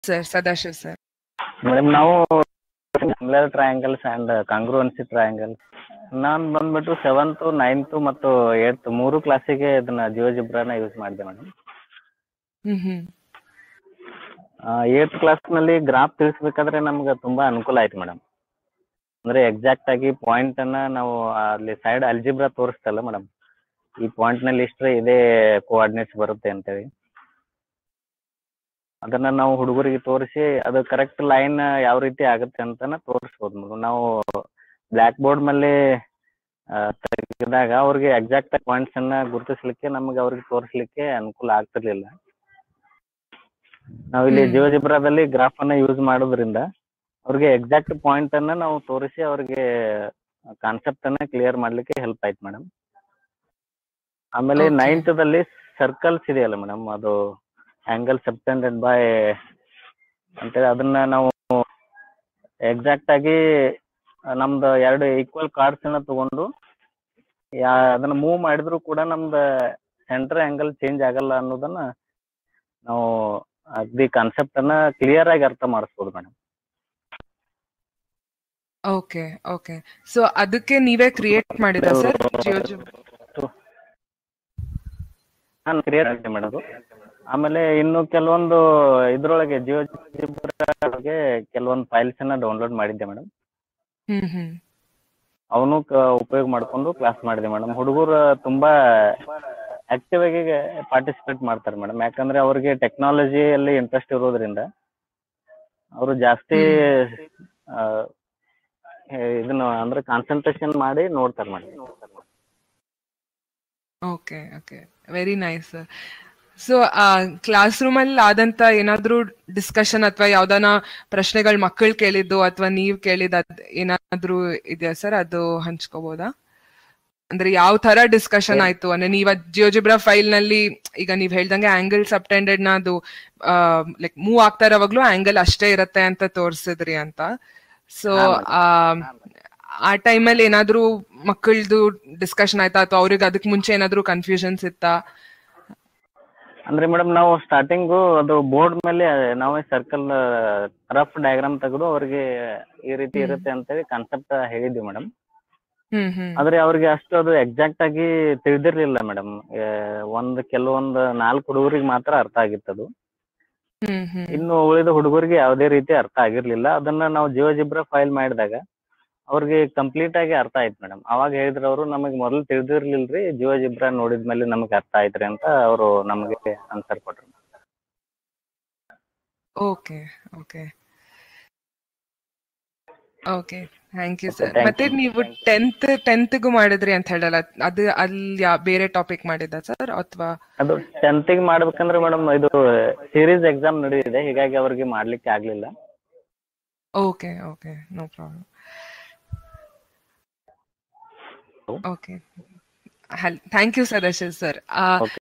Sir Sadashiv sir. Madam ನಾವು similar triangles and congruency triangle ನಾನು ಬಂದ್ಬಿಟ್ಟು 7th 9th ಮತ್ತು 8th 3 ಕ್ಲಾಸಿಗೆ ಇದನ್ನ ಜಿಯೋಜಿಬ್ರಾನ ಯೂಸ್ ಮಾಡಿದೆ ಮೇಡಮ್. 8th ಕ್ಲಾಸ್ನಲ್ಲಿ ಗ್ರಾಫ್ ತಿಳಿಸ್ಬೇಕಾದ್ರೆ ನಮ್ಗೆ ತುಂಬಾ ಅನುಕೂಲ ಆಯ್ತು ಮೇಡಮ್. ಅಂದ್ರೆ ಎಕ್ಸಾಕ್ಟ್ ಆಗಿ ಪಾಯಿಂಟ್ ಅನ್ನ ನಾವು ಅಲ್ಲಿ ಸೈಡ್ ಅಲ್ಜಿಬ್ರಾ ತೋರಿಸ್ತಲ್ಲ ಮೇಡಮ್, ಈ ಪಾಯಿಂಟ್ ನಲ್ಲಿ ಇಷ್ಟೇ ಇದೇ ಕೋಆರ್ಡಿನೇಟ್ಸ್ ಬರುತ್ತೆ ಅಂತೇಳಿ ಅದನ್ನ ನಾವು ಹುಡುಗರಿಗೆ ತೋರಿಸಿ ಅದು ಕರೆಕ್ಟ್ ಲೈನ್ ಯಾವ ರೀತಿ ಆಗುತ್ತೆ ಅಂತಾನ ತೋರಿಸ್ಬೋದು ಮೇಡಮ್. ನಾವು ಬ್ಲ್ಯಾಕ್ ಬೋರ್ಡ್ ಮೇಲೆ ತೆಗೆದಾಗ ಅವ್ರಿಗೆ ಎಕ್ಸಾಕ್ಟ್ ಪಾಯಿಂಟ್ಸ್ ಅನ್ನ ಗುರುತಿಸ್ಲಿಕ್ಕೆ ನಮ್ಗೆ ಅವ್ರಿಗೆ ತೋರಿಸ್ಲಿಕ್ಕೆ ಅನುಕೂಲ ಆಗ್ತಿರ್ಲಿಲ್ಲ. ನಾವಿಲ್ಲಿ ಜಿಯೋಜಿಬ್ರಾದಲ್ಲಿ ಗ್ರಾಫ್ ಅನ್ನ ಯೂಸ್ ಮಾಡೋದ್ರಿಂದ ಅವ್ರಿಗೆ ಎಕ್ಸಾಕ್ಟ್ ಪಾಯಿಂಟ್ ಅನ್ನ ನಾವು ತೋರಿಸಿ ಅವ್ರಿಗೆ ಕಾನ್ಸೆಪ್ಟ್ ಅನ್ನ ಕ್ಲಿಯರ್ ಮಾಡ್ಲಿಕ್ಕೆ ಹೆಲ್ಪ್ ಆಯ್ತು ಮೇಡಮ್. ಆಮೇಲೆ 9th ದಲ್ಲಿ ಸರ್ಕಲ್ಸ್ ಇದೆಯಲ್ಲ ಮೇಡಮ್, ಅದು ಆಂಗಲ್ ಸಬ್ಟೆಂಡೆಡ್ ಬೈ ಅಂತೇಳಿ ಅದನ್ನ ನಾವು ಎಕ್ಸಾಕ್ಟ್ ಆಗಿ ನಮ್ದು 2 ಈಕ್ವಲ್ ಕಾರ್ಡ್ಸ್ ಅನ್ನ ತಗೊಂಡು ಅದನ್ನ ಮೂವ್ ಮಾಡಿದ್ರು ಕೂಡ ನಮ್ದು ಸೆಂಟರ್ ಆಂಗಲ್ ಚೇಂಜ್ ಆಗಲ್ಲ ಅನ್ನೋದನ್ನ ನಾವು ಅಗ್ದಿ ಕಾನ್ಸೆಪ್ಟ್ ಅನ್ನ ಕ್ಲಿಯರ್ ಆಗಿ ಅರ್ಥ ಮಾಡಿಸ್ಬೋದು ಮೇಡಮ್. ಓಕೆ ಓಕೆ, ಸೊ ಅದಕ್ಕೆ ನೀವೇ ಕ್ರಿಯೇಟ್ ಮಾಡಿದ ಸರ್ ಜಿಯೋಜಿಬ್ರಾ? ನಾನು ಕ್ರಿಯೇಟ್ ಮಾಡಿದೆ ಮೇಡಮ್. ಆಮೇಲೆ ಇನ್ನು ಕೆಲವೊಂದು ಇದ್ರೊಳಗೆ ಜಿಯೋಜಿಬ್ರಾಗೆ ಕೆಲವೊಂದು ಫೈಲ್ಸ್ ಅನ್ನ ಡೌನ್ಲೋಡ್ ಮಾಡಿದ್ದೆ ಮೇಡಮ್. ಅವನು ಉಪಯೋಗ ಮಾಡ್ಕೊಂಡು ಕ್ಲಾಸ್ ಮಾಡಿದೆ ಮೇಡಮ್. ಹುಡುಗರು ತುಂಬಾ ಆಕ್ಟಿವ್ ಆಗಿ ಪಾರ್ಟಿಸಿಪೇಟ್ ಮಾಡ್ತಾರೆ ಮೇಡಮ್, ಯಾಕಂದ್ರೆ ಅವ್ರಿಗೆ ಟೆಕ್ನಾಲಜಿಯಲ್ಲಿ ಇಂಟ್ರೆಸ್ಟ್ ಇರೋದ್ರಿಂದ ಅವರು ಜಾಸ್ತಿ ಇದನ್ನ ಅಂದ್ರೆ ಕಾನ್ಸಂಟ್ರೇಷನ್ ಮಾಡಿ ನೋಡ್ತಾರೆ madam. Okay okay, very nice. So classroom ಅಲ್ಲಿ ಆದಂತ ಏನಾದ್ರೂ ಡಿಸ್ಕಷನ್ ಅಥವಾ ಯಾವ್ದಾನ ಪ್ರಶ್ನೆಗಳು ಮಕ್ಕಳು ಕೇಳಿದ್ದು ಅಥವಾ ನೀವ್ ಕೇಳಿದ ಏನಾದ್ರೂ ಇದೆಯಾ ಸರ್? ಅದು ಹಂಚ್ಕೋಬಹುದಾ? ಅಂದ್ರೆ ಯಾವ ತರ ಡಿಸ್ಕಷನ್ ಆಯ್ತು ಅಂದ್ರೆ ನೀವ್ ಜಿಯೋಜಿಬ್ರಾ ಫೈಲ್ ನಲ್ಲಿ ಈಗ ನೀವ್ ಹೇಳ್ದಂಗೆ ಆಂಗಲ್ ಸಬ್ಟೆಂಡೆಡ್ ನ ಅದು ಲೈಕ್ ಮೂವ್ ಆಗ್ತಾ ಇರೋವಾಗ್ಲೂ ಆಂಗಲ್ ಅಷ್ಟೇ ಇರತ್ತೆ ಅಂತ ತೋರ್ಸಿದ್ರಿ ಅಂತ. ಸೊ ಆ ಟೈಮಲ್ಲಿ ಏನಾದ್ರೂ ಮಕ್ಕಳದು ಡಿಸ್ಕಷನ್ ಆಯ್ತಾ ಅಥವಾ ಅವ್ರಿಗೆ ಅದಕ್ ಮುಂಚೆ ಏನಾದ್ರೂ ಕನ್ಫ್ಯೂಷನ್ಸ್ ಇತ್ತಾ? ಅಂದ್ರೆ ಮೇಡಮ್ ನಾವು ಸ್ಟಾರ್ಟಿಂಗು ಅದು ಬೋರ್ಡ್ ಮೇಲೆ ನಾವೇ ಸರ್ಕಲ್ ರಫ್ ಡಯಾಗ್ರಾಮ್ ತೆಗೆದು ಅವ್ರಿಗೆ ಈ ರೀತಿ ಇರುತ್ತೆ ಅಂತೇಳಿ ಕಾನ್ಸೆಪ್ಟ್ ಹೇಳಿದ್ವಿ ಮೇಡಮ್. ಆದ್ರೆ ಅವ್ರಿಗೆ ಅಷ್ಟು ಅದು ಎಕ್ಸಾಕ್ಟ್ ಆಗಿ ತಿಳಿದಿರ್ಲಿಲ್ಲ ಮೇಡಮ್. ಕೆಲವೊಂದು 4 ಹುಡುಗರಿಗೆ ಮಾತ್ರ ಅರ್ಥ ಆಗಿತ್ತದು. ಇನ್ನು ಉಳಿದ ಹುಡುಗರಿಗೆ ಯಾವುದೇ ರೀತಿ ಅರ್ಥ ಆಗಿರ್ಲಿಲ್ಲ. ಅದನ್ನ ನಾವು ಜಿಯೋಜಿಬ್ರಾ ಫೈಲ್ ಮಾಡಿದಾಗ ಅವ್ರಿಗೆ ಕಂಪ್ಲೀಟ್ ಆಗಿ ಅರ್ಥ ಆಯ್ತು ಮೇಡಮ್. ಅವಾಗ ಹೇಳಿದ್ರು ಅವರು, ನಮಗೆ ಮೊದಲು ತಿಳಿದಿರ್ಲಿಲ್ರಿ, ಜಿಯೋಜಿಬ್ರಾ ನೋಡಿದ್ಮೇಲೆ ನಮಗೆ ಅರ್ಥ ಆಯ್ತ್ರಿ ಅಂತ ಅವರು ನಮಗೆ ಆನ್ಸರ್ ಕೊಟ್ರು. Okay okay okay, thank you sir. ಮತ್ತೆ ನೀವು 10th ಮಾಡಿದ್ರಿ ಅಂತ ಹೇಳಲ್ಲ, ಅದು ಅಲ್ಲಿ ಬೇರೆ ಟಾಪಿಕ್ ಮಾಡಿದ ಸರ್ ಅಥವಾ? ಅದು 10th ಮಾಡ್ಬೇಕಂದ್ರೆ ಮೇಡಮ್ ಇದು ಸೀರೀಸ್ ಎಕ್ಸಾಮ್ ನಡೆದಿದೆ, ಹೀಗಾಗಿ ಅವ್ರಿಗೆ ಮಾಡ್ಲಿಕ್ಕೆ ಆಗ್ಲಿಲ್ಲ. Okay okay, no problem. Okay, thank you Sadashiv sir.